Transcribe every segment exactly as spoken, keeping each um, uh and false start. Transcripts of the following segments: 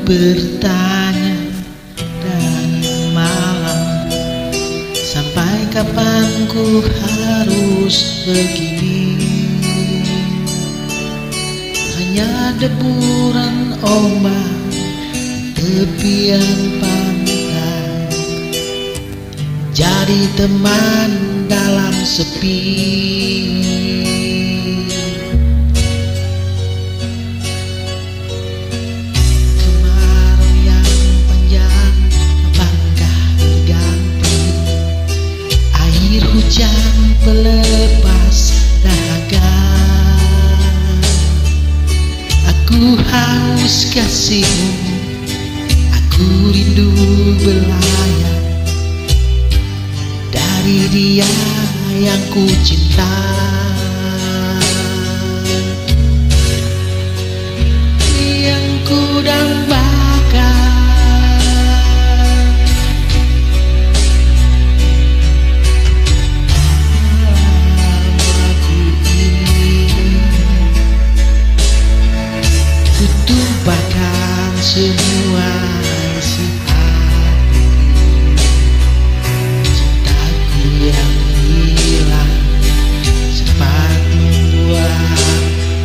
bertanya dari malam, sampai kapan ku harus begini? Hanya deburan ombak tepian pantai, jadi teman dalam sepi. Kemarau yang panjang apakah berganti? Air hujan pelepas dahaga. Aku haus kasihmu, aku rindu belayar dari dia yang ku cinta. Yang ku dambakan, aku ini ku tumpahkan semua isi hati, cintaku yang hilang sempat membuat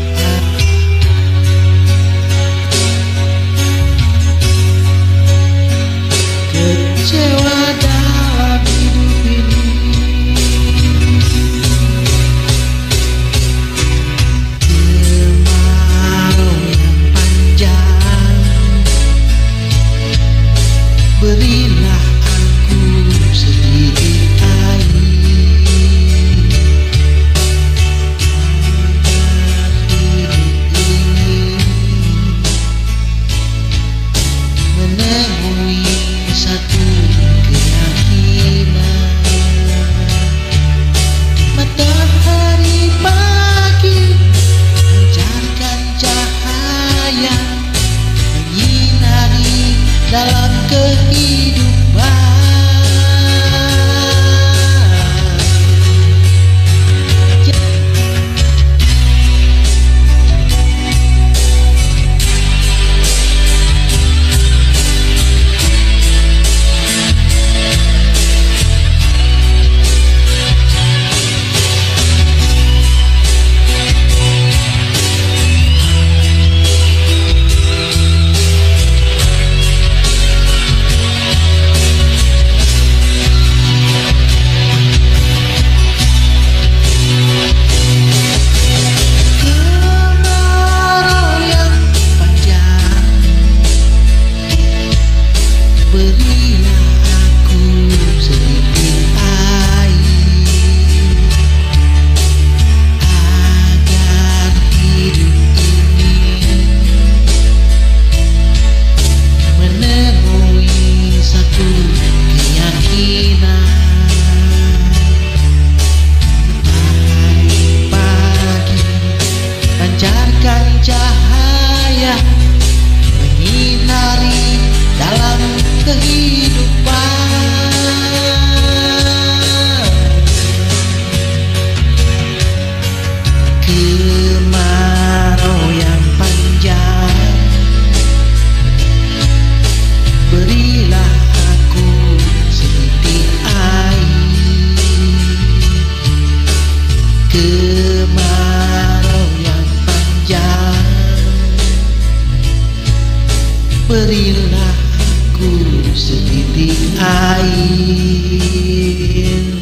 kecewa dalam hidup ini. Kemarau yang panjang, berilah aku sedikit air agar hidup ini menemui satu keyakinan. Matahari pagi pancarkan cahaya menyinari dalam kehidupan. Berilah aku sedikit air agar hidup ini menemui satu keyakinan. Matahari pagi pancarkan cahaya menyinari dalam kehidupan. Kemarau yang panjang, berilah aku sedikit air. Kemarau yang panjang, berilah aku sedikit air.